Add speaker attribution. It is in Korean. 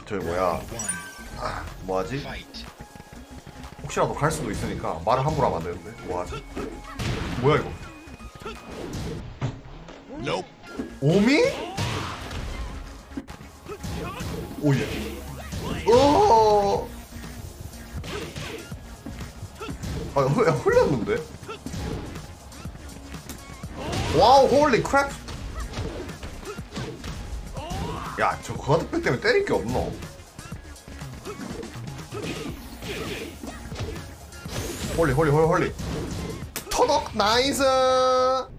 Speaker 1: 저기 뭐야, 뭐하지? 혹시라도 갈 수도 있으니까 말을 함부로 하면 안 되는데. 뭐하지? 뭐야 이거? 오미? 오예. 아, 흘렸는데? 와우, 홀리 크랩! 야, 저 과득백 때문에 때릴 게 없노? 홀리. 터덕 나이스!